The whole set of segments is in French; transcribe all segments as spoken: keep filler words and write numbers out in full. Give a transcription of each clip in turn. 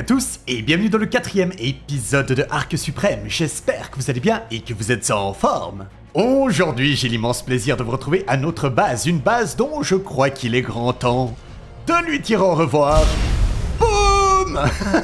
tous et bienvenue dans le quatrième épisode de Arc Suprême. J'espère que vous allez bien et que vous êtes en forme. Aujourd'hui, j'ai l'immense plaisir de vous retrouver à notre base, une base dont je crois qu'il est grand temps de lui dire au revoir. Boum.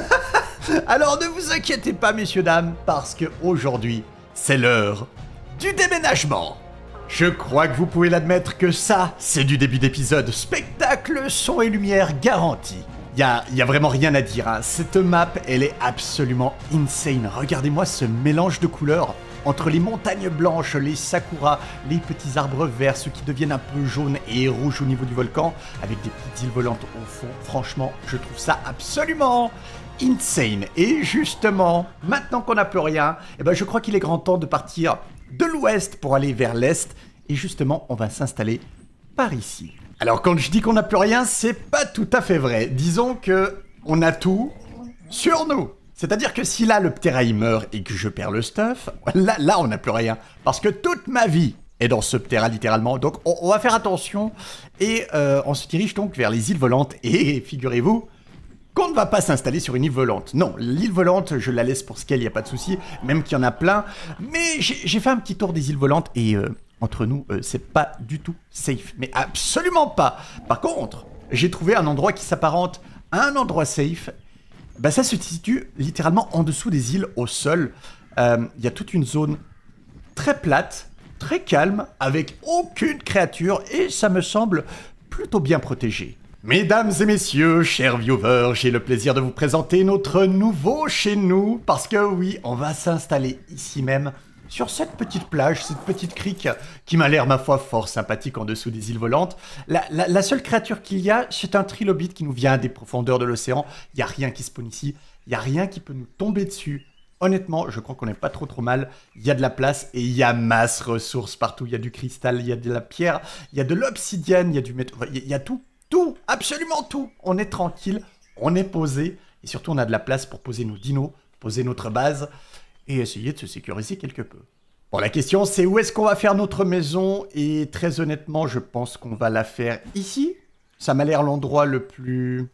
Alors ne vous inquiétez pas messieurs dames, parce que aujourd'hui, c'est l'heure du déménagement. Je crois que vous pouvez l'admettre que ça, c'est du début d'épisode. Spectacle, son et lumière garantis. Il y a, y a vraiment rien à dire, hein. Cette map, elle est absolument insane. Regardez-moi ce mélange de couleurs entre les montagnes blanches, les sakuras, les petits arbres verts, ceux qui deviennent un peu jaunes et rouges au niveau du volcan, avec des petites îles volantes au fond. Franchement, je trouve ça absolument insane. Et justement, maintenant qu'on n'a plus rien, eh ben je crois qu'il est grand temps de partir de l'ouest pour aller vers l'est. Et justement, on va s'installer par ici. Alors quand je dis qu'on n'a plus rien, c'est pas tout à fait vrai. Disons que on a tout sur nous. C'est-à-dire que si là le Ptera meurt et que je perds le stuff, là, là on n'a plus rien. Parce que toute ma vie est dans ce Ptera littéralement. Donc on, on va faire attention et euh, on se dirige donc vers les îles volantes. Et figurez-vous qu'on ne va pas s'installer sur une île volante. Non, l'île volante, je la laisse pour ce qu'elle, il n'y a pas de souci. Même qu'il y en a plein. Mais j'ai fait un petit tour des îles volantes et... Euh, Entre nous, euh, c'est pas du tout safe, mais absolument pas. Par contre, j'ai trouvé un endroit qui s'apparente à un endroit safe. Bah, ça se situe littéralement en dessous des îles, au sol. Il euh, y a toute une zone très plate, très calme, avec aucune créature, et ça me semble plutôt bien protégé. Mesdames et messieurs, chers viewers, j'ai le plaisir de vous présenter notre nouveau chez nous, parce que oui, on va s'installer ici même, sur cette petite plage, cette petite crique qui m'a l'air, ma foi, fort sympathique en dessous des îles volantes. La, la, la seule créature qu'il y a, c'est un trilobite qui nous vient des profondeurs de l'océan. Il n'y a rien qui spawn ici, il n'y a rien qui peut nous tomber dessus. Honnêtement, je crois qu'on n'est pas trop trop mal. Il y a de la place et il y a masse ressources partout. Il y a du cristal, il y a de la pierre, il y a de l'obsidienne, il y a du métal, il y a tout, tout, absolument tout. On est tranquille, on est posé et surtout on a de la place pour poser nos dinos, poser notre base et essayer de se sécuriser quelque peu. Bon, la question c'est où est-ce qu'on va faire notre maison, et très honnêtement, je pense qu'on va la faire ici. Ça m'a l'air l'endroit le plus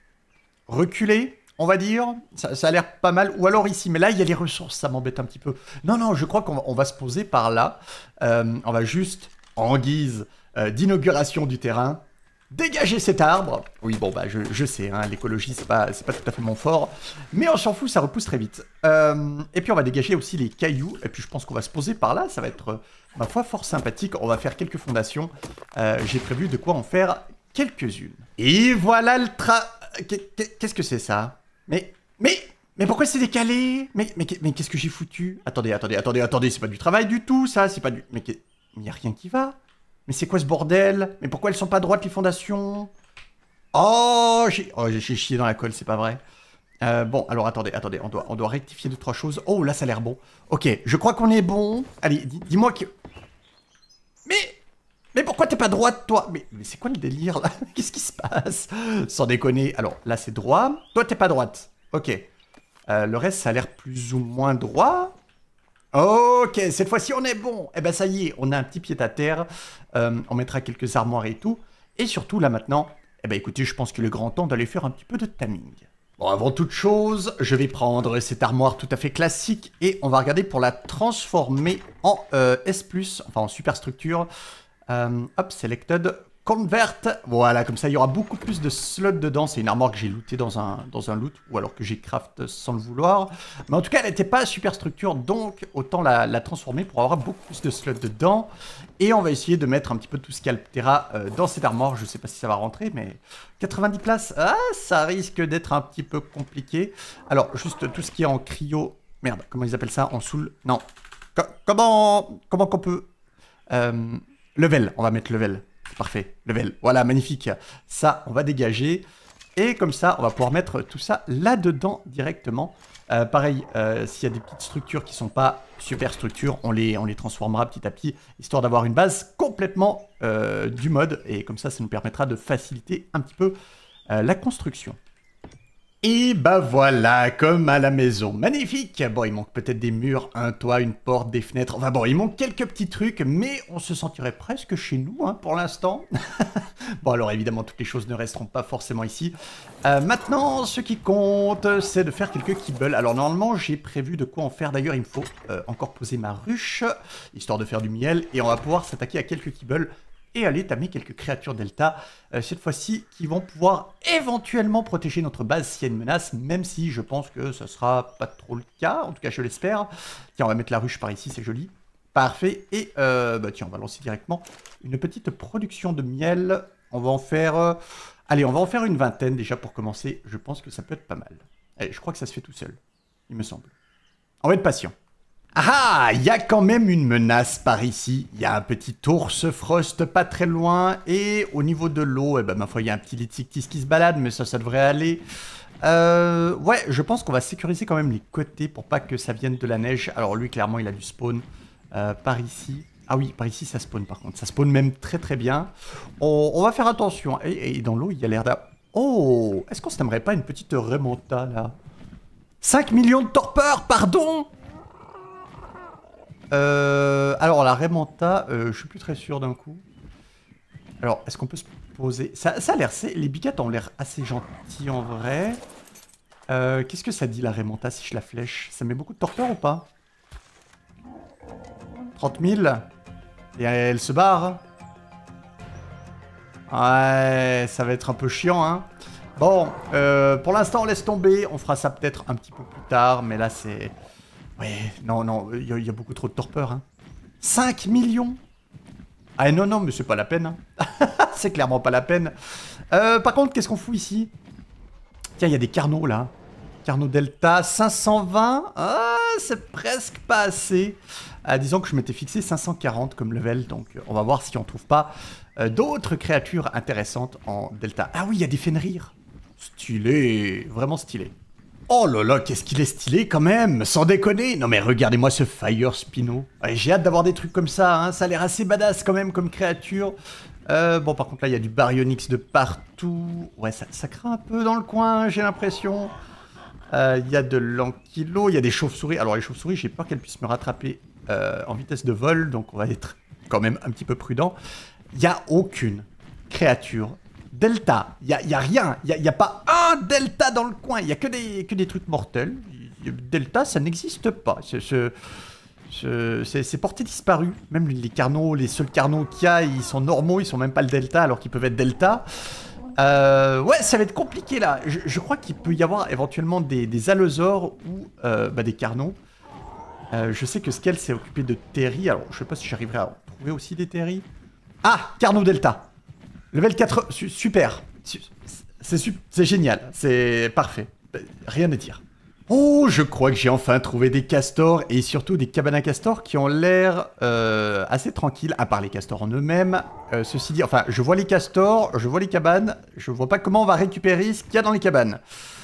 reculé, on va dire. Ça, ça a l'air pas mal, ou alors ici, mais là il y a les ressources, ça m'embête un petit peu. Non, non, je crois qu'on va, on va se poser par là. Euh, on va juste, en guise euh, d'inauguration du terrain, dégager cet arbre. Oui, bon, bah, je, je sais, hein, l'écologie, c'est pas, c'est pas tout à fait mon fort. Mais on s'en fout, ça repousse très vite. Euh, et puis, on va dégager aussi les cailloux. Et puis, je pense qu'on va se poser par là. Ça va être, euh, ma foi, fort sympathique. On va faire quelques fondations. Euh, J'ai prévu de quoi en faire quelques-unes. Et voilà le tra... Qu'est-ce que c'est, ça? Mais, mais, mais pourquoi c'est décalé? Mais, mais, mais qu'est-ce que j'ai foutu? Attendez, attendez, attendez, attendez. C'est pas du travail du tout, ça. C'est pas du... Mais il n'y a rien qui va. Mais c'est quoi ce bordel? Mais pourquoi elles sont pas droites les fondations? Oh, j'ai oh, j'ai chié dans la colle, c'est pas vrai. Euh, bon, alors attendez, attendez, on doit, on doit rectifier deux, trois choses. Oh, là, ça a l'air bon. Ok, je crois qu'on est bon. Allez, dis-moi que... Mais... Mais pourquoi t'es pas droite, toi? Mais, mais c'est quoi le délire, là? Qu'est-ce qui se passe? Sans déconner. Alors, là, c'est droit. Toi, t'es pas droite. Ok. Euh, le reste, ça a l'air plus ou moins droit. Ok, cette fois-ci on est bon. Eh ben ça y est, on a un petit pied-à-terre. Euh, on mettra quelques armoires et tout. Et surtout là maintenant, eh ben écoutez, je pense qu'il est grand temps d'aller faire un petit peu de timing. Bon, avant toute chose, je vais prendre cette armoire tout à fait classique et on va regarder pour la transformer en euh, S plus, enfin en superstructure. Euh, hop, selected, convert. Voilà, comme ça il y aura beaucoup plus de slots dedans. C'est une armoire que j'ai lootée dans un, dans un loot, ou alors que j'ai craft sans le vouloir. Mais en tout cas, elle n'était pas superstructure, donc autant la, la transformer pour avoir beaucoup plus de slots dedans. Et on va essayer de mettre un petit peu tout ce qu'il y a le Ptera euh, dans cette armoire. Je sais pas si ça va rentrer, mais quatre-vingt-dix places, ah, ça risque d'être un petit peu compliqué. Alors, juste tout ce qui est en cryo... Merde, comment ils appellent ça? En soul... Non. Co comment comment qu'on peut... Euh, level, on va mettre level. Parfait, level. Voilà, magnifique. Ça, on va dégager. Et comme ça, on va pouvoir mettre tout ça là-dedans directement. Euh, pareil, euh, s'il y a des petites structures qui ne sont pas super structures, on les, on les transformera petit à petit, histoire d'avoir une base complètement euh, du mode. Et comme ça, ça nous permettra de faciliter un petit peu euh, la construction. Et bah voilà, comme à la maison. Magnifique. Bon, il manque peut-être des murs, un toit, une porte, des fenêtres. Enfin bon, il manque quelques petits trucs, mais on se sentirait presque chez nous hein, pour l'instant. Bon, alors évidemment, toutes les choses ne resteront pas forcément ici. Euh, maintenant, ce qui compte, c'est de faire quelques kibbles. Alors normalement, j'ai prévu de quoi en faire. D'ailleurs, il me faut euh, encore poser ma ruche, histoire de faire du miel. Et on va pouvoir s'attaquer à quelques kibbles. Et aller tamer quelques créatures delta, euh, cette fois-ci, qui vont pouvoir éventuellement protéger notre base s'il y a une menace, même si je pense que ce sera pas trop le cas, en tout cas je l'espère. Tiens, on va mettre la ruche par ici, c'est joli. Parfait, et euh, bah tiens, on va lancer directement une petite production de miel. On va en faire... Euh... Allez, on va en faire une vingtaine déjà pour commencer, je pense que ça peut être pas mal. Allez, je crois que ça se fait tout seul, il me semble. On va être patient. Ah, il y a quand même une menace par ici. Il y a un petit ours frost pas très loin. Et au niveau de l'eau, eh ben, ma foi, il y a un petit Litsiktis qui se balade, mais ça, ça devrait aller. Euh, ouais, je pense qu'on va sécuriser quand même les côtés pour pas que ça vienne de la neige. Alors lui, clairement, il a du spawn euh, par ici. Ah oui, par ici, ça spawn par contre. Ça spawn même très très bien. On, on va faire attention. Et, et dans l'eau, il y a l'air d'un... Oh, est-ce qu'on s'aimerait pas une petite remonta, là? cinq millions de torpeurs, pardon? Euh, alors la remonta, euh, je suis plus très sûr d'un coup. Alors, est-ce qu'on peut se poser... Ça, ça a l'air... Les biquettes ont l'air assez gentils en vrai. Euh, Qu'est-ce que ça dit la remonta si je la flèche? Ça met beaucoup de torpeur ou pas? trente mille. Et elle se barre. Ouais, ça va être un peu chiant, hein. Bon, euh, pour l'instant, on laisse tomber. On fera ça peut-être un petit peu plus tard, mais là, c'est... Ouais, non, non, il y, y a beaucoup trop de torpeur, hein. cinq millions. Ah non, non, mais c'est pas la peine. Hein. C'est clairement pas la peine. Euh, par contre, qu'est-ce qu'on fout ici? Tiens, il y a des carnaux, là. Carnot Delta, cinq cent vingt. Ah, c'est presque pas assez. Euh, disons que je m'étais fixé cinq cent quarante comme level, donc on va voir si on trouve pas euh, d'autres créatures intéressantes en Delta. Ah oui, il y a des Fenrir. Stylé, vraiment stylé. Oh là là, qu'est-ce qu'il est stylé quand même, sans déconner. Non mais regardez-moi ce Fire Spino. Ouais, j'ai hâte d'avoir des trucs comme ça, hein. Ça a l'air assez badass quand même comme créature. Euh, bon par contre là il y a du Baryonyx de partout. Ouais ça, ça craint un peu dans le coin, j'ai l'impression. Euh, Il y a de l'ankylo, il y a des chauves-souris. Alors les chauves-souris, j'ai peur qu'elles puissent me rattraper euh, en vitesse de vol, donc on va être quand même un petit peu prudent. Il n'y a aucune créature Delta, il n'y a, y a rien, il n'y a, a pas un Delta dans le coin, il n'y a que des, que des trucs mortels. Delta, ça n'existe pas, c'est porté disparu. Même les carnaux, les seuls carnaux qu'il y a, ils sont normaux, ils sont même pas le Delta alors qu'ils peuvent être Delta. Euh, ouais, ça va être compliqué là. Je, je crois qu'il peut y avoir éventuellement des, des allosaures ou euh, bah, des carnaux. Euh, je sais que Skell s'est occupé de Terry, alors je sais pas si j'arriverai à trouver aussi des Terry. Ah, Carnot Delta. Level quatre, su super. C'est génial, c'est parfait. Rien à dire. Oh, je crois que j'ai enfin trouvé des castors et surtout des cabanes à castors qui ont l'air euh, assez tranquilles, à part les castors en eux-mêmes. Euh, ceci dit, enfin, je vois les castors, je vois les cabanes, je vois pas comment on va récupérer ce qu'il y a dans les cabanes.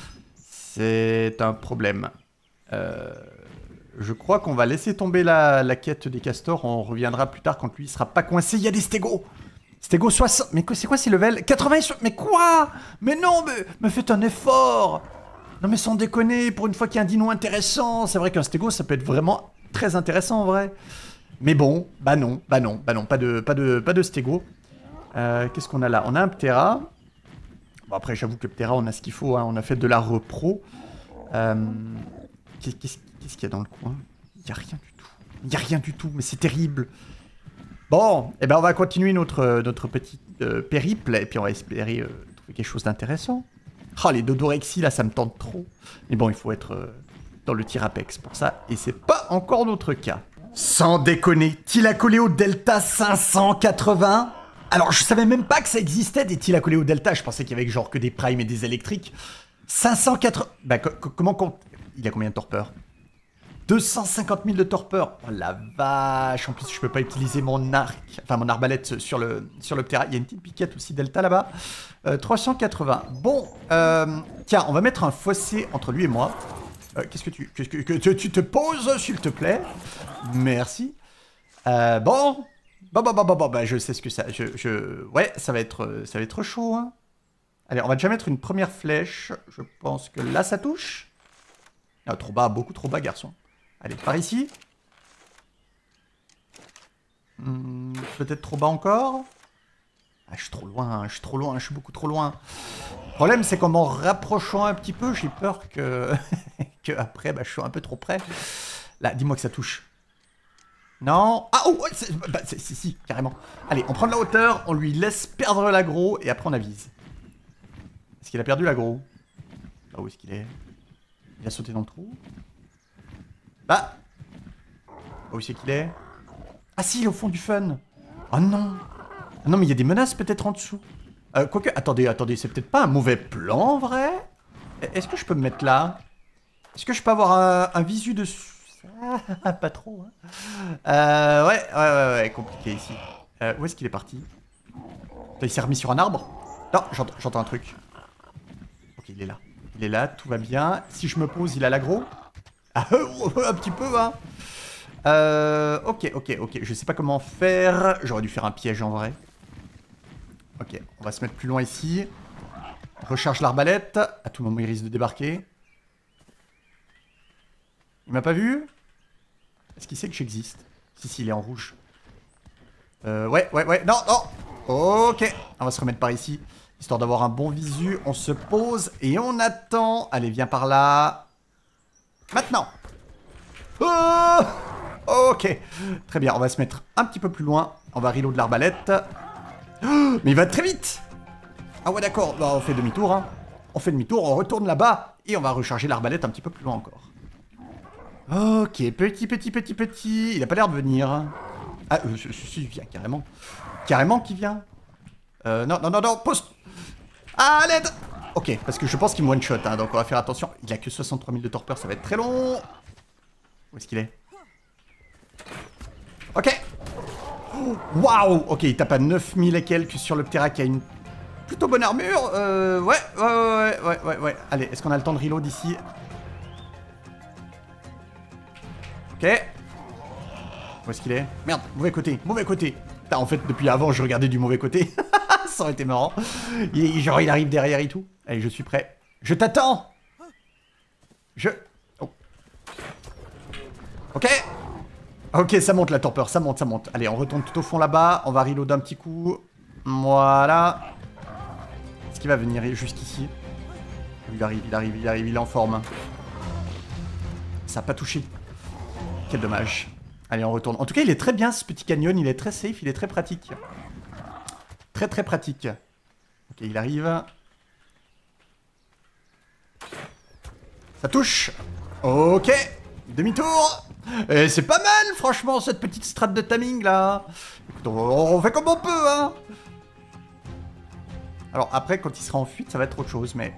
C'est un problème. Euh, je crois qu'on va laisser tomber la, la quête des castors, on reviendra plus tard quand lui sera pas coincé. Il y a des stégos. Stego soixante... Mais c'est quoi ces levels? quatre-vingts... Mais quoi? Mais non, mais, mais faites un effort. Non mais sans déconner, pour une fois qu'il y a un dino intéressant. C'est vrai qu'un stego, ça peut être vraiment très intéressant en vrai. Mais bon, bah non, bah non, bah non, pas de, pas de, pas de stego. Euh, Qu'est-ce qu'on a là? On a un Ptera. Bon après, j'avoue que Ptera, on a ce qu'il faut, hein. On a fait de la repro. Euh, Qu'est-ce qu'il y a dans le coin? Il n'y a rien du tout. Il n'y a rien du tout, mais c'est terrible. Bon, eh ben on va continuer notre, notre petit euh, périple, et puis on va espérer euh, trouver quelque chose d'intéressant. Ah, les Dodorexy, là, ça me tente trop. Mais bon, il faut être euh, dans le tir Apex pour ça, et c'est pas encore notre cas. Sans déconner, Thylacoleo Delta cinq cent quatre-vingts. Alors, je savais même pas que ça existait, des Thylacoleo Delta. Je pensais qu'il y avait genre que des primes et des électriques. cinq cent quatre-vingts... Bah, comment compte... Il a combien de torpeur? deux cent cinquante mille de torpeur. Oh la vache. En plus, je peux pas utiliser mon arc, enfin mon arbalète sur le, sur le Ptera. Il y a une petite piquette aussi Delta là-bas. Euh, trois cent quatre-vingts. Bon, euh, tiens, on va mettre un fossé entre lui et moi. Euh, Qu'est-ce que tu... Qu'est-ce que, que tu, tu te poses, s'il te plaît? Merci. Euh, bon. Bon, bon, bon, bon, bon, bah, je sais ce que ça... Je, je... Ouais, ça va être, ça va être chaud, hein. Allez, on va déjà mettre une première flèche. Je pense que là, ça touche. Ah, trop bas, beaucoup trop bas, garçon. Allez, par ici. Hmm, peut-être trop bas encore. Ah, je suis trop loin, je suis trop loin, je suis beaucoup trop loin. Le problème, c'est qu'en m'en rapprochant un petit peu, j'ai peur que... que après, bah, je suis un peu trop près. Là, dis-moi que ça touche. Non. Ah, oh, bah, si, si, carrément. Allez, on prend de la hauteur, on lui laisse perdre l'aggro, et après on avise. Est-ce qu'il a perdu l'aggro? Là, où est-ce qu'il est? Il a sauté dans le trou. Bah. Où c'est qu'il est? Ah si, il est au fond du fun. Oh non. Ah non, mais il y a des menaces peut-être en dessous. Euh, quoique, attendez, attendez, c'est peut-être pas un mauvais plan, en vrai? Est-ce que je peux me mettre là? Est-ce que je peux avoir un, un visu dessus? Ah, pas trop, hein. Euh, ouais, ouais, ouais, ouais, compliqué ici. Euh, où est-ce qu'il est parti? Il s'est remis sur un arbre? Non, j'entends un truc. Ok, il est là. Il est là, tout va bien. Si je me pose, il a l'aggro? Ah, un petit peu, hein. Euh, ok, ok, ok. Je sais pas comment faire. J'aurais dû faire un piège en vrai. Ok, on va se mettre plus loin ici. Recharge l'arbalète. À tout moment, il risque de débarquer. Il m'a pas vu? Est-ce qu'il sait que j'existe? Si, si, il est en rouge. Euh, ouais, ouais, ouais. Non, non. Ok. On va se remettre par ici. Histoire d'avoir un bon visu. On se pose et on attend. Allez, viens par là. Maintenant. Oh, ok. Très bien, on va se mettre un petit peu plus loin. On va reload de l'arbalète. Oh, mais il va très vite. Ah ouais, d'accord. Bah, on fait demi-tour, hein. On fait demi-tour, on retourne là-bas. Et on va recharger l'arbalète un petit peu plus loin encore. Ok, petit, petit, petit, petit. Il a pas l'air de venir. Ah, euh, si, si, il vient carrément. Carrément qu'il vient. Euh, non, non, non, non, poste. Ah, à l'aide. Ok, parce que je pense qu'il me one-shot, hein, donc on va faire attention. Il a que soixante-trois mille de torpeur, ça va être très long. Où est-ce qu'il est? Ok. Waouh. Ok, il tape à neuf mille et quelques sur le Ptera qui a une plutôt bonne armure. Euh, ouais, ouais, ouais, ouais, ouais, ouais. Allez, est-ce qu'on a le temps de reload ici? Ok. Où est-ce qu'il est? Merde, mauvais côté, mauvais côté. Putain, en fait, depuis avant, je regardais du mauvais côté. Ça aurait été marrant. Il, genre, il arrive derrière et tout. Allez, je suis prêt. Je t'attends. Je... Oh. Ok. Ok, ça monte la torpeur, ça monte, ça monte. Allez, on retourne tout au fond là-bas. On va reload un petit coup. Voilà. Est-ce qu'il va venir jusqu'ici? Il arrive, il arrive, il arrive, il est en forme. Ça n'a pas touché. Quel dommage. Allez, on retourne. En tout cas, il est très bien, ce petit canyon. Il est très safe, il est très pratique. Très, très pratique. Ok, il arrive. Ça touche. Ok. Demi-tour. Et c'est pas mal, franchement, cette petite strat de timing, là. Écoute, on, on fait comme on peut, hein. Alors, après, quand il sera en fuite, ça va être autre chose, mais...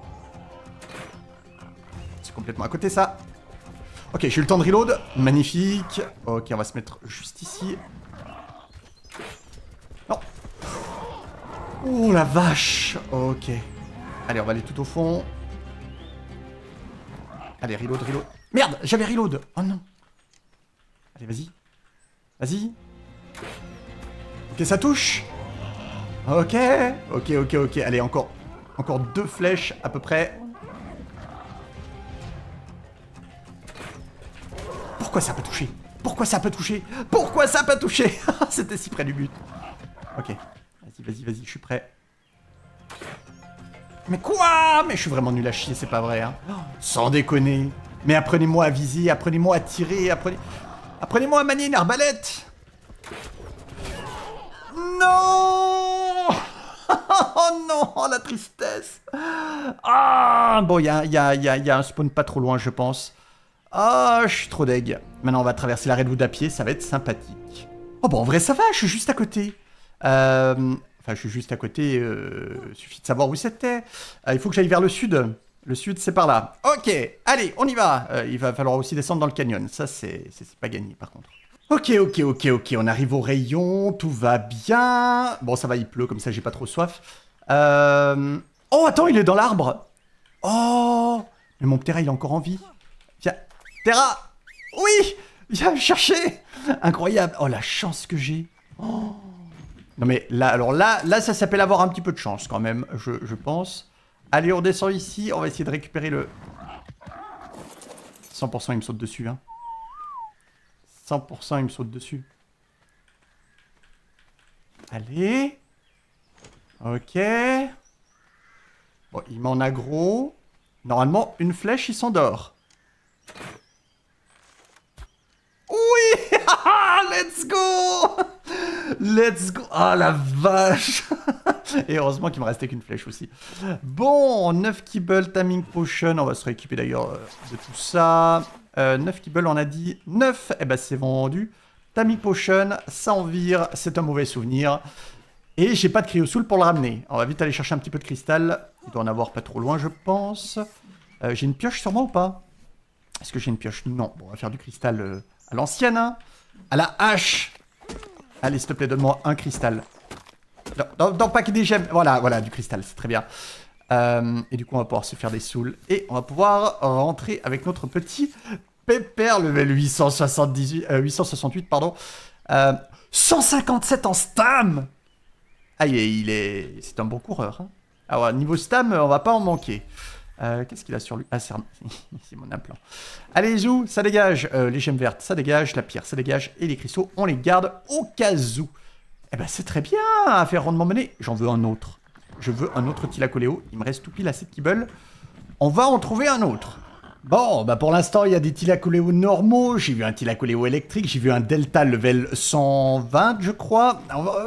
C'est complètement à côté, ça. Ok, j'ai eu le temps de reload. Magnifique. Ok, on va se mettre juste ici. Non. Oh, la vache. Ok. Allez, on va aller tout au fond. Allez, reload, reload. Merde, j'avais reload. Oh non. Allez, vas-y. Vas-y. Ok, ça touche. Ok. Ok, ok, ok. Allez, encore, encore deux flèches à peu près. Pourquoi ça a pas touché? Pourquoi ça a pas touché? Pourquoi ça a pas touché? C'était si près du but. Ok. Vas-y, vas-y, vas-y, je suis prêt. Mais quoi? Mais je suis vraiment nul à chier, c'est pas vrai, hein. Sans déconner. Mais apprenez-moi à viser, apprenez-moi à tirer, apprenez... Apprenez-moi à manier une arbalète. Non. Oh non, la tristesse. Ah, bon, il y a, y, a, y, a, y a un spawn pas trop loin, je pense. Ah, je suis trop deg. Maintenant, on va traverser la Redwood à pied, ça va être sympathique. Oh, bon, en vrai, ça va, je suis juste à côté. Euh... Enfin, je suis juste à côté, euh... suffit de savoir où c'était. Euh, il faut que j'aille vers le sud. Le sud, c'est par là. Ok, allez, on y va. Euh, il va falloir aussi descendre dans le canyon. Ça, c'est pas gagné, par contre. Ok, ok, ok, ok, on arrive au rayon, tout va bien. Bon, ça va, il pleut, comme ça, j'ai pas trop soif. Euh... Oh, attends, il est dans l'arbre. Oh, mais mon Ptera, il est encore en vie. Viens, Ptera. Oui, viens me chercher. Incroyable. Oh, la chance que j'ai. Oh. Non, mais là, alors là, là, ça s'appelle avoir un petit peu de chance, quand même, je, je pense. Allez, on descend ici. On va essayer de récupérer le... cent pour cent, il me saute dessus. Hein. cent pour cent, il me saute dessus. Allez. Ok. Bon, il m'en aggro. Normalement, une flèche, il s'endort. Oui. Let's go. Let's go. Ah, la vache. Et heureusement qu'il me restait qu'une flèche aussi. Bon, neuf kibbles, timing potion. On va se rééquiper d'ailleurs euh, de tout ça. Euh, neuf kibbles, on a dit neuf. Eh ben, c'est vendu. Timing potion, ça en vire. C'est un mauvais souvenir. Et j'ai pas de cryosoul pour le ramener. On va vite aller chercher un petit peu de cristal. Il doit en avoir pas trop loin, je pense. Euh, j'ai une pioche sur moi ou pas? Est-ce que j'ai une pioche? Non. Bon, on va faire du cristal euh, à l'ancienne. Hein. À la hache. Allez, s'il te plaît, donne-moi un cristal. Dans, dans, dans le paquet des gemmes. Voilà, voilà, du cristal, c'est très bien. Euh, et du coup, on va pouvoir se faire des souls. Et on va pouvoir rentrer avec notre petit pépère level huit cent soixante-dix-huit, euh, huit cent soixante-huit, pardon. Euh, cent cinquante-sept en stam. Ah, il est... il est... c'est un bon coureur. Hein. Alors, niveau stam, on va pas en manquer. Euh, Qu'est-ce qu'il a sur lui? Ah, c'est mon implant. Allez, Zou, ça dégage. Euh, les gemmes vertes, ça dégage. La pierre, ça dégage. Et les cristaux, on les garde au cas où. Eh ben, c'est très bien à faire rondement mener. J'en veux un autre. Je veux un autre Thylacoleo. Il me reste tout pile à sept kibbles. On va en trouver un autre. Bon, bah pour l'instant, il y a des Thylacoleo normaux. J'ai vu un Thylacoleo électrique. J'ai vu un Delta level cent vingt, je crois.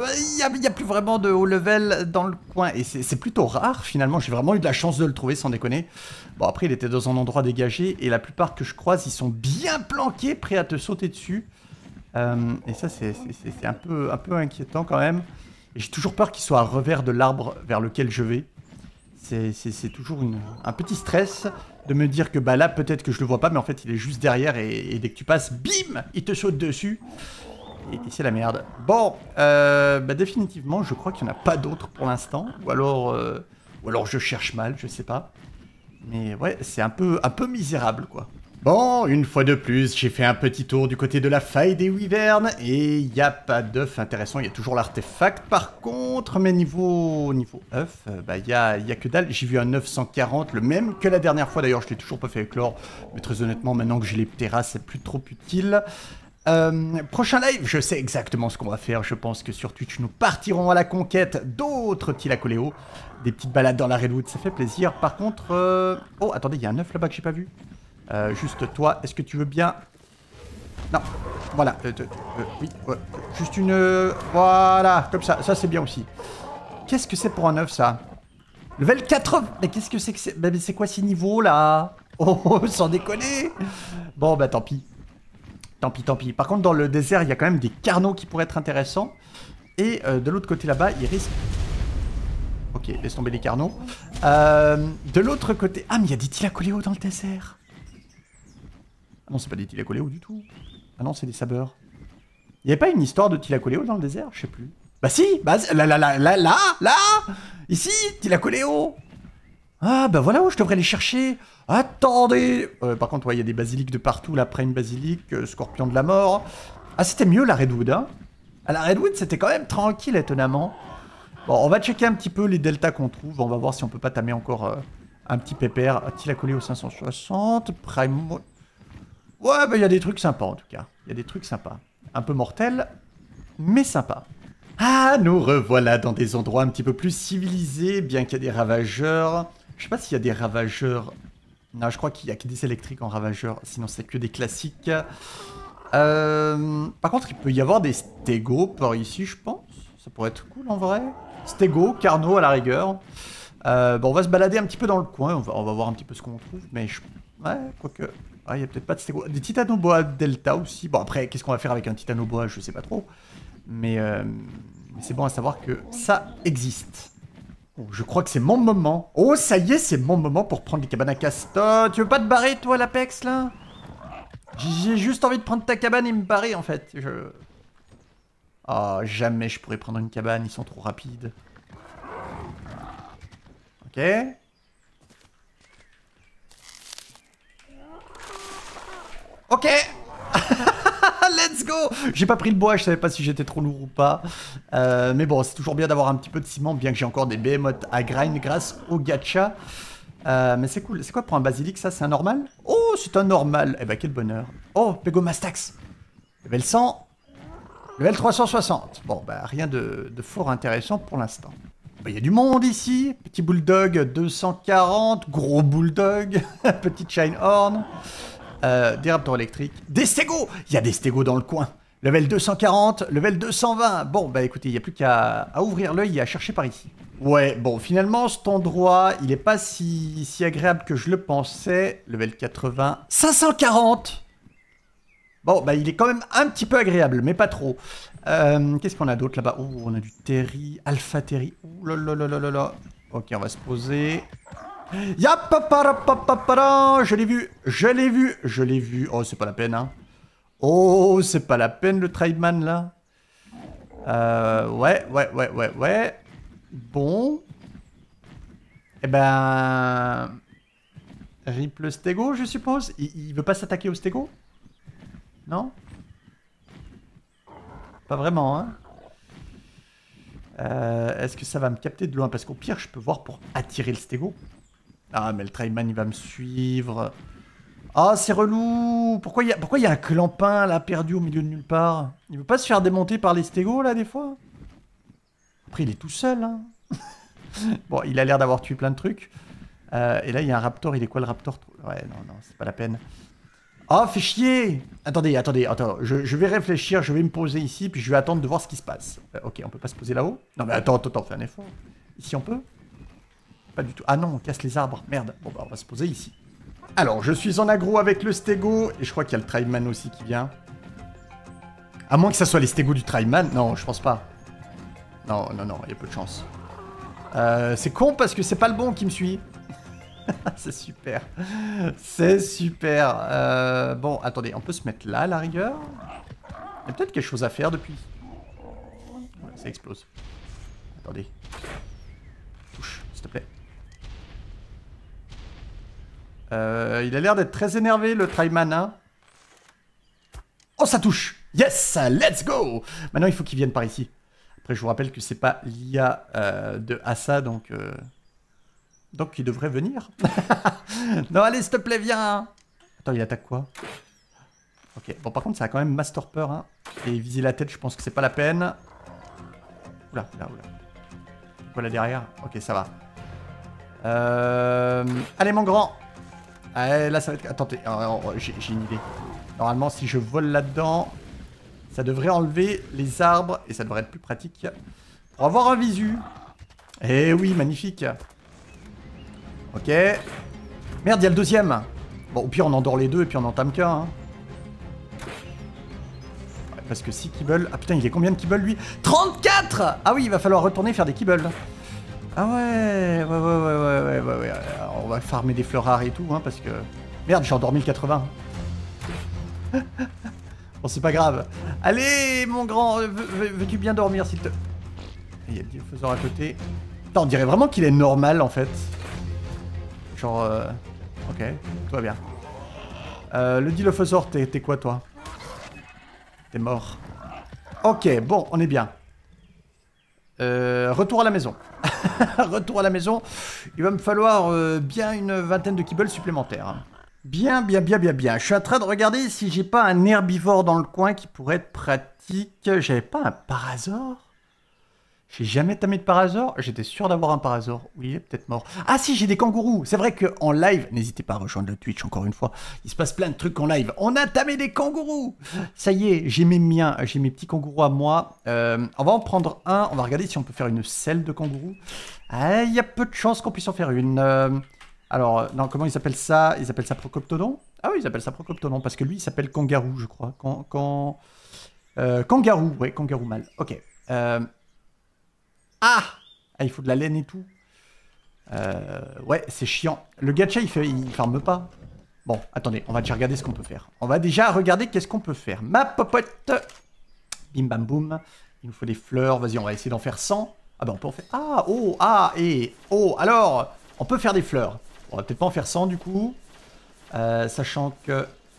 Il n'y a, a plus vraiment de haut level dans le coin. Et c'est plutôt rare, finalement. J'ai vraiment eu de la chance de le trouver, sans déconner. Bon, après, il était dans un endroit dégagé. Et la plupart que je croise, ils sont bien planqués, prêts à te sauter dessus. Euh, et ça, c'est un peu, un peu inquiétant quand même. Et j'ai toujours peur qu'il soit à revers de l'arbre vers lequel je vais. C'est toujours une, un petit stress de me dire que bah là, peut-être que je le vois pas, mais en fait, il est juste derrière. Et, et dès que tu passes, bim, il te saute dessus. Et, et c'est la merde. Bon, euh, bah définitivement, je crois qu'il n'y en a pas d'autres pour l'instant. Ou alors, euh, ou alors je cherche mal, je sais pas. Mais ouais, c'est un peu, un peu misérable, quoi. Bon, une fois de plus, j'ai fait un petit tour du côté de la faille des wyvernes et il n'y a pas d'œuf intéressant, il y a toujours l'artefact. Par contre, mais niveau, niveau œuf, bah il n'y a, y a que dalle. J'ai vu un neuf cent quarante, le même que la dernière fois. D'ailleurs, je l'ai toujours pas fait éclore, mais très honnêtement, maintenant que j'ai les terrasses, c'est plus trop utile. Euh, prochain live, je sais exactement ce qu'on va faire. Je pense que sur Twitch, nous partirons à la conquête d'autres Thylacoleo. Des petites balades dans la Redwood, ça fait plaisir. Par contre... Euh... Oh, attendez, il y a un œuf là-bas que j'ai pas vu. Euh, juste toi, est-ce que tu veux bien... Non, voilà, euh, euh, oui, ouais. Juste une... Euh, voilà, comme ça, ça c'est bien aussi. Qu'est-ce que c'est pour un œuf, ça? Level quatre-vingts. Mais qu'est-ce que c'est que c'est? Mais c'est quoi ces niveaux, là? Oh, sans déconner. Bon, bah tant pis. Tant pis, tant pis. Par contre, dans le désert, il y a quand même des carnaux qui pourraient être intéressants. Et euh, de l'autre côté, là-bas, il risque... Ok, laisse tomber les carnaux. Euh, de l'autre côté... Ah, mais il y a des Thylacoleo dans le désert. Non, c'est pas des Thylacoleo du tout. Ah non, c'est des sabeurs. Il n'y avait pas une histoire de Thylacoleo dans le désert? Je sais plus. Bah si, bah là, là, là, là, là, là, ici, Thylacoleo. Ah bah voilà où je devrais les chercher. Attendez. Euh, par contre, il ouais, y a des basiliques de partout, là, près une basilique, euh, scorpion de la mort. Ah, c'était mieux la Redwood, hein. À la Redwood, c'était quand même tranquille, étonnamment. Bon, on va checker un petit peu les deltas qu'on trouve. On va voir si on peut pas tamer encore euh, un petit pépère. Thylacoleo cinq cent soixante, Prime... Ouais, bah il y a des trucs sympas en tout cas. Il y a des trucs sympas. Un peu mortels, mais sympas. Ah, nous revoilà dans des endroits un petit peu plus civilisés, bien qu'il y a des ravageurs. Je sais pas s'il y a des ravageurs... Non, je crois qu'il y a que des électriques en ravageurs, sinon c'est que des classiques. Euh... Par contre, il peut y avoir des stégots par ici, je pense. Ça pourrait être cool en vrai. Stégots, carnaux à la rigueur. Euh, bon, on va se balader un petit peu dans le coin, on va, on va voir un petit peu ce qu'on trouve, mais je... Ouais, quoique... Ah, il n'y a peut-être pas de stégo. Des titanoboa delta aussi. Bon, après, qu'est-ce qu'on va faire avec un titanoboa? Je sais pas trop. Mais, euh, mais c'est bon à savoir que ça existe. Oh, je crois que c'est mon moment. Oh, ça y est, c'est mon moment pour prendre les cabanes à castor. Tu veux pas te barrer, toi, l'Apex, là? J'ai juste envie de prendre ta cabane et me barrer, en fait. Je... Oh, jamais je pourrais prendre une cabane. Ils sont trop rapides. Ok. Ok. Let's go. J'ai pas pris le bois, je savais pas si j'étais trop lourd ou pas. Euh, mais bon, c'est toujours bien d'avoir un petit peu de ciment, bien que j'ai encore des behemoths à grind grâce au gacha. Euh, mais c'est cool. C'est quoi pour un basilic, ça? C'est un normal? Oh, c'est un normal. Eh ben, quel bonheur. Oh, Pegomastax. Level cent. Level trois cent soixante. Bon, bah, rien de, de fort intéressant pour l'instant. Il bah, y a du monde ici. Petit bulldog deux cent quarante. Gros bulldog. Petite Shinehorn. Euh, des raptors électriques. Des stégots. Il y a des stégots dans le coin. Level deux cent quarante. Level deux cent vingt. Bon, bah écoutez, il n'y a plus qu'à à ouvrir l'œil et à chercher par ici. Ouais, bon, finalement, cet endroit, il est pas si, si agréable que je le pensais. Level quatre-vingts. cinq cent quarante. Bon, bah il est quand même un petit peu agréable, mais pas trop. Euh, Qu'est-ce qu'on a d'autre là-bas? Oh, on a du terry, alpha terry. Oh là là là là là là. Ok, on va se poser. Yapaparapapaparan. Je l'ai vu, je l'ai vu, je l'ai vu. Oh, c'est pas la peine, hein. Oh, c'est pas la peine, le Tribeman, là. Euh, ouais, ouais, ouais, ouais, ouais. Bon. Eh ben... Rip le stégo, je suppose. Il, il veut pas s'attaquer au stégo? Non? Pas vraiment, hein. Euh, Est-ce que ça va me capter de loin? Parce qu'au pire, je peux voir pour attirer le stégo. Ah, mais le Tribeman, il va me suivre. Ah, c'est relou. Pourquoi il y a, pourquoi il y a un clampin, là, perdu au milieu de nulle part? Il veut pas se faire démonter par les stégos, là, des fois? Après, il est tout seul, hein. Bon, il a l'air d'avoir tué plein de trucs. Euh, et là, il y a un raptor. Il est quoi, le raptor? Ouais, non, non, c'est pas la peine. Oh, fait chier. Attendez, attendez, attends. Je, je vais réfléchir, je vais me poser ici, puis je vais attendre de voir ce qui se passe. Euh, ok, on peut pas se poser là-haut? Non, mais attends, attends, attends, fais un effort. Ici, on peut? Pas du tout. Ah non, on casse les arbres. Merde. Bon, bah, on va se poser ici. Alors, je suis en aggro avec le stégo, et je crois qu'il y a le Tribeman aussi qui vient. À moins que ça soit les stégos du Tribeman. Non, je pense pas. Non, non, non, il y a peu de chance. Euh, c'est con parce que c'est pas le bon qui me suit. C'est super. C'est super. Euh, bon, attendez, on peut se mettre là, à la rigueur. Il y a peut-être quelque chose à faire depuis. Ouais, ça explose. Attendez. Touche, s'il te plaît. Euh, il a l'air d'être très énervé, le Tribeman, hein. Oh, ça touche. Yes, let's go. Maintenant, il faut qu'il vienne par ici. Après, je vous rappelle que c'est pas l'I A euh, de Asa, donc... Euh... Donc, il devrait venir. Non, allez, s'il te plaît, viens. Attends, il attaque quoi? Ok, bon, par contre, ça a quand même Master Peur, hein. Et viser la tête, je pense que c'est pas la peine. Oula, oula, oula. Voilà derrière. Ok, ça va. Euh... Allez, mon grand. Allez, là, ça va être... Attendez, oh, oh, j'ai une idée. Normalement, si je vole là-dedans, ça devrait enlever les arbres et ça devrait être plus pratique pour avoir un visu. Eh oui, magnifique. Ok. Merde, il y a le deuxième. Bon, au pire, on endort les deux et puis on entame qu'un. Hein. Ouais, parce que si Kibble... Ah putain, il est combien de Kibble, lui? trente-quatre. Ah oui, il va falloir retourner faire des Kibble. Ah ouais, ouais, ouais, ouais, ouais, ouais, ouais, ouais. Alors, on va farmer des fleurs rares et tout, hein, parce que... Merde, j'ai endormi le quatre-vingts. Bon, c'est pas grave. Allez, mon grand, veux-tu bien dormir, s'il te... Il y a le diophasaure à côté. Putain, on dirait vraiment qu'il est normal, en fait. Genre... Euh... Ok, tout va bien. Euh, le dilophosaure, t'es quoi, toi? T'es mort. Ok, bon, on est bien. Euh, retour à la maison. Retour à la maison. Il va me falloir euh, bien une vingtaine de kibbles supplémentaires. Bien, bien, bien, bien, bien. Je suis en train de regarder si j'ai pas un herbivore dans le coin qui pourrait être pratique. J'avais pas un parasaure? J'ai jamais tamé de parasaure. J'étais sûr d'avoir un parasaure. Oui, il est peut-être mort. Ah si, j'ai des kangourous. C'est vrai qu'en live, n'hésitez pas à rejoindre le Twitch encore une fois. Il se passe plein de trucs en live. On a tamé des kangourous. Ça y est, j'ai mes miens. J'ai mes petits kangourous à moi. Euh, on va en prendre un. On va regarder si on peut faire une selle de kangourous. Ah, il y a peu de chances qu'on puisse en faire une. Euh, alors, non, comment ils appellent ça? Ils appellent ça Procoptodon? Ah oui, ils appellent ça Procoptodon. Parce que lui, il s'appelle Kangaroo, je crois. Quand, quand... Euh, kangaroo, ouais, kangaroo mâle. Ok. Euh... Ah, ah, il faut de la laine et tout. Euh, ouais, c'est chiant. Le gacha, il, fait, il farme pas. Bon, attendez, on va déjà regarder ce qu'on peut faire. On va déjà regarder qu'est-ce qu'on peut faire. Ma popote. Bim bam boum. Il nous faut des fleurs. Vas-y, on va essayer d'en faire cent. Ah ben, on peut en faire... Ah, oh, ah, et... Oh, alors, on peut faire des fleurs. On va peut-être pas en faire cent, du coup. Euh, sachant que...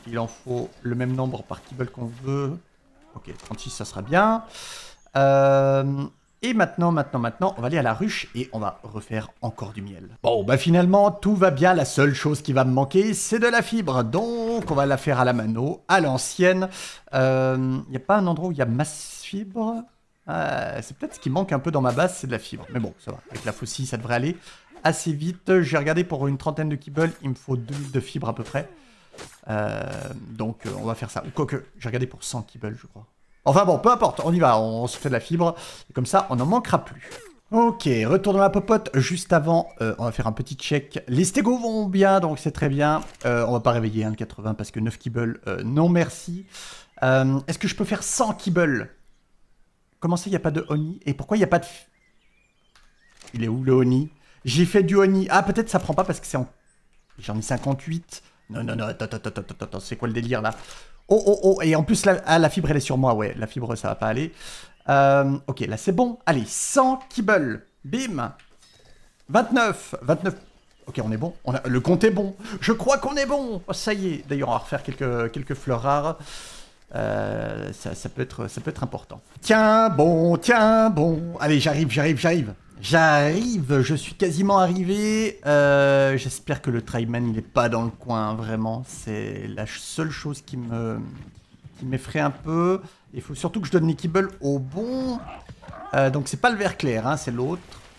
Il en faut le même nombre par kibble qu'on veut. Ok, trente-six, ça sera bien. Euh, et maintenant, maintenant, maintenant, on va aller à la ruche et on va refaire encore du miel. Bon, bah finalement, tout va bien. La seule chose qui va me manquer, c'est de la fibre. Donc, on va la faire à la mano, à l'ancienne. Il euh, n'y a pas un endroit où il y a masse fibre? euh, C'est peut-être ce qui manque un peu dans ma base, c'est de la fibre. Mais bon, ça va. Avec la faucille, ça devrait aller assez vite. J'ai regardé pour une trentaine de kibble, il me faut deux mille de fibres à peu près. Euh, donc, euh, on va faire ça. Ou quoique, j'ai regardé pour cent kibble, je crois. Enfin bon, peu importe, on y va, on se fait de la fibre, et comme ça, on n'en manquera plus. Ok, retour dans la popote, juste avant, euh, on va faire un petit check. Les stegos vont bien, donc c'est très bien. Euh, on va pas réveiller un de quatre-vingts parce que neuf kibble, euh, non merci. Euh, Est-ce que je peux faire cent kibble? Comment ça, il n'y a pas de honey? Et pourquoi il n'y a pas de... Il est où le honey? J'ai fait du honey. Ah, peut-être ça prend pas parce que c'est en... J'en ai cinquante-huit. Non, non, non, attends, attends, attends, attends, attends, c'est quoi le délire là? Oh, oh, oh, et en plus, la, ah, la fibre, elle est sur moi, ouais, la fibre, ça va pas aller. Euh, ok, là, c'est bon. Allez, cent kibble, bim. vingt-neuf, vingt-neuf. Ok, on est bon. On a, le compte est bon. Je crois qu'on est bon. Oh, ça y est. D'ailleurs, on va refaire quelques, quelques fleurs rares. Euh, ça, ça, peut être, ça peut être important. Tiens, bon, tiens, bon. Allez, j'arrive, j'arrive, j'arrive. J'arrive, je suis quasiment arrivé. Euh, J'espère que le Tryman, il est pas dans le coin, vraiment. C'est la seule chose qui me qui m'effraie un peu. Il faut surtout que je donne les kibbles au bon. Euh, donc c'est pas le vert clair, hein, c'est l'autre.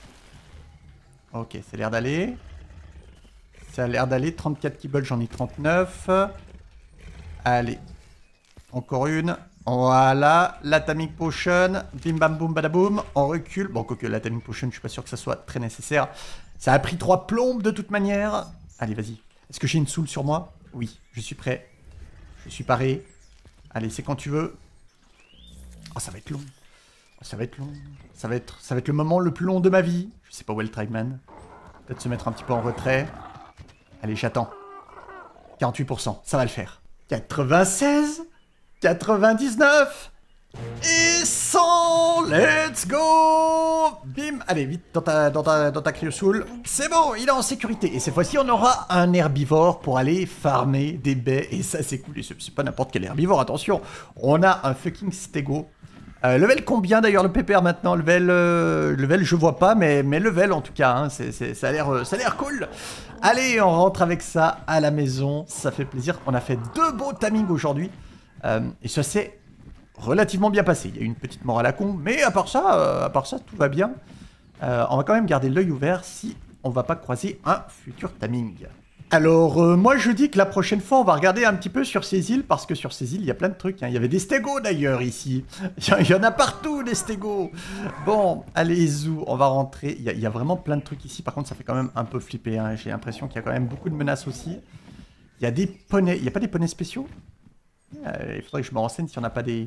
Ok, ça a l'air d'aller. Ça a l'air d'aller. trente-quatre kibbles, j'en ai trente-neuf. Allez. Encore une. Voilà, la Taming Potion, bim bam boum badaboum, on recule. Bon, quoique la Taming Potion, je suis pas sûr que ça soit très nécessaire. Ça a pris trois plombes de toute manière. Allez, vas-y. Est-ce que j'ai une soul sur moi? Oui, je suis prêt. Je suis paré. Allez, c'est quand tu veux. Oh, ça va être long. Oh, ça va être long. Ça va être, ça va être le moment le plus long de ma vie. Je sais pas où est le Tryman. Peut-être se mettre un petit peu en retrait. Allez, j'attends. quarante-huit pour cent, ça va le faire. quatre-vingt-seize quatre-vingt-dix-neuf et cent, let's go. Bim, allez vite dans ta, dans ta, dans ta cryosoul. C'est bon, il est en sécurité. Et cette fois-ci, on aura un herbivore pour aller farmer des baies. Et ça, c'est cool. Et c'est pas n'importe quel herbivore, attention. On a un fucking stego. Euh, level combien d'ailleurs le P P R maintenant? Level, euh, level je vois pas, mais, mais level en tout cas. Hein, c'est, c'est, ça a l'air, ça a l'air cool. Allez, on rentre avec ça à la maison. Ça fait plaisir. On a fait deux beaux timings aujourd'hui. Euh, et ça s'est relativement bien passé. Il y a eu une petite mort à la con, mais à part ça, euh, à part ça, tout va bien. Euh, on va quand même garder l'œil ouvert si on va pas croiser un futur timing. Alors, euh, moi je dis que la prochaine fois, on va regarder un petit peu sur ces îles, parce que sur ces îles, il y a plein de trucs. Hein. Il y avait des stegos d'ailleurs ici. Il y en a partout, des stegos. Bon, allez, zou, on va rentrer. Il y, a, il y a vraiment plein de trucs ici. Par contre, ça fait quand même un peu flipper. Hein. J'ai l'impression qu'il y a quand même beaucoup de menaces aussi. Il y a des poneys. Il n'y a pas des poneys spéciaux? Euh, il faudrait que je me renseigne si on n'a pas des...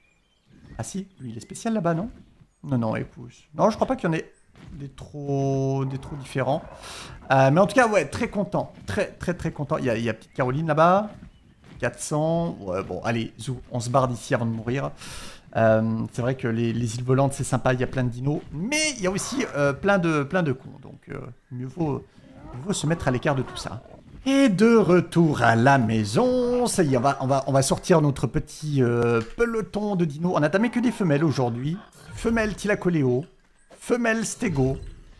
Ah si, lui il est spécial là-bas, non? Non, non, épouse. Non, je crois pas qu'il y en ait des trop, des trop différents. Euh, mais en tout cas, ouais, très content. Très, très, très content. Il y a, il y a petite Caroline là-bas. quatre cents. Ouais, bon, allez, zou, on se barre d'ici avant de mourir. Euh, c'est vrai que les, les îles volantes, c'est sympa, il y a plein de dinos. Mais il y a aussi euh, plein, de, plein de cons. Donc, euh, mieux, vaut, mieux vaut se mettre à l'écart de tout ça. Et de retour à la maison, ça y est, on va, on va, on va sortir notre petit euh, peloton de dinos. On a tamé que des femelles aujourd'hui. Femelle Thylacoleo, femelle Stego.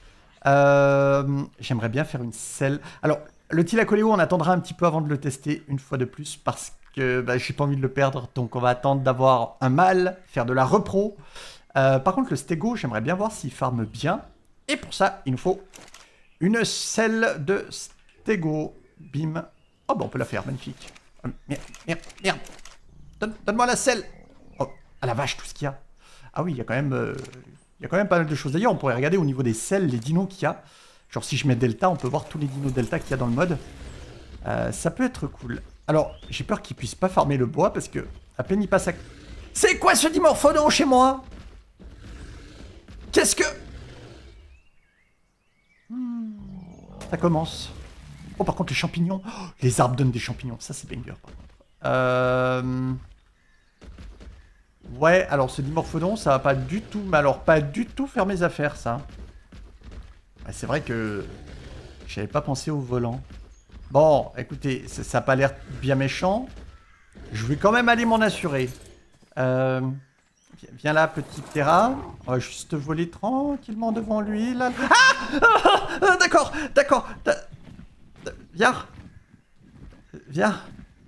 Euh, J'aimerais bien faire une selle. Alors, le Thylacoleo, on attendra un petit peu avant de le tester, une fois de plus, parce que bah, j'ai pas envie de le perdre. Donc on va attendre d'avoir un mâle, faire de la repro. Euh, par contre, le Stego, j'aimerais bien voir s'il farme bien. Et pour ça, il nous faut une selle de Stego. Bim. Oh, bah on peut la faire, magnifique. Oh, merde, merde, merde. Donne, donne-moi la selle. Oh, à la vache, tout ce qu'il y a. Ah oui, il y a quand même, euh, il y a quand même pas mal de choses. D'ailleurs, on pourrait regarder au niveau des selles, les dinos qu'il y a. Genre, si je mets Delta, on peut voir tous les dinos Delta qu'il y a dans le mode. Euh, ça peut être cool. Alors, j'ai peur qu'ils puissent pas farmer le bois parce que à peine il passe à... C'est quoi ce dimorphodon chez moi? Qu'est-ce que... Hmm, ça commence. Oh, par contre, les champignons. Oh, les arbres donnent des champignons. Ça, c'est banger, par contre. Euh... Ouais, alors ce dimorphodon, ça va pas du tout... Mais alors, pas du tout faire mes affaires, ça. Ouais, c'est vrai que... J'avais pas pensé au volant. Bon, écoutez, ça n'a pas l'air bien méchant. Je vais quand même aller m'en assurer. Euh, viens là, petit Terra. On va juste voler tranquillement devant lui. Là. Ah, ah, ah d'accord, d'accord. Viens. Viens.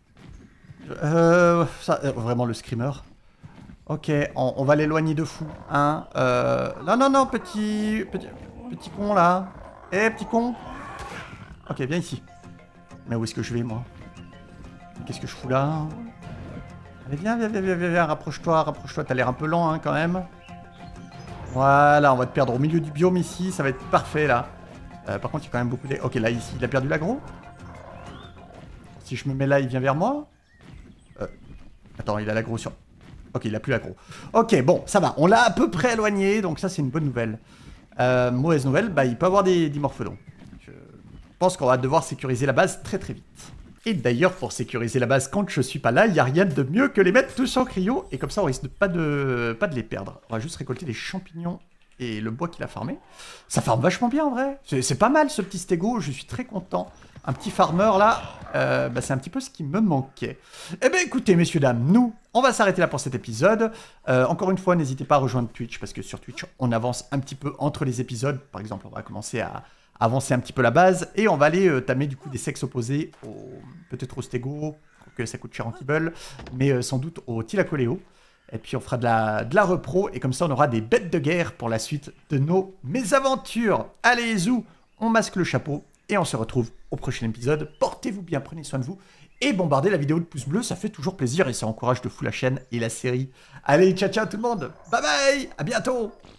Euh, ça, euh, vraiment le screamer. Ok, on, on va l'éloigner de fou. Hein. Euh, non, non, non, petit, petit, petit con là. Eh, petit con. Ok, viens ici. Mais où est-ce que je vais, moi? Qu'est-ce que je fous là? Allez, viens, viens, viens, viens, viens, rapproche-toi, rapproche-toi. T'as l'air un peu lent, hein, quand même. Voilà, on va te perdre au milieu du biome ici. Ça va être parfait, là. Euh, par contre, il y a quand même beaucoup de... Ok, là, ici, il a perdu l'aggro. Si je me mets là, il vient vers moi. Euh... Attends, il a l'aggro sur... Ok, il a plus l'aggro. Ok, bon, ça va. On l'a à peu près éloigné, donc ça, c'est une bonne nouvelle. Euh, mauvaise nouvelle, bah, il peut avoir des, des morphodons. Je pense qu'on va devoir sécuriser la base très très vite. Et d'ailleurs, pour sécuriser la base quand je suis pas là, il n'y a rien de mieux que les mettre tous en cryo. Et comme ça, on risque de pas, de, pas de les perdre. On va juste récolter des champignons et le bois qu'il a farmé. Ça farme vachement bien en vrai. C'est pas mal ce petit stégo, je suis très content. Un petit farmer là, euh, bah, c'est un petit peu ce qui me manquait. Eh bien écoutez, messieurs, dames, nous, on va s'arrêter là pour cet épisode. Euh, encore une fois, n'hésitez pas à rejoindre Twitch, parce que sur Twitch, on avance un petit peu entre les épisodes. Par exemple, on va commencer à avancer un petit peu la base, et on va aller euh, tamer du coup des sexes opposés, au... peut-être au stégo, que ça coûte cher en Kibble, mais euh, sans doute au Thylacoleo. Et puis on fera de la, de la repro, et comme ça on aura des bêtes de guerre pour la suite de nos mésaventures. Allez, zou, on masque le chapeau, et on se retrouve au prochain épisode. Portez-vous bien, prenez soin de vous, et bombardez la vidéo de pouces bleus, ça fait toujours plaisir, et ça encourage de fou la chaîne et la série. Allez, ciao ciao tout le monde, bye bye, à bientôt.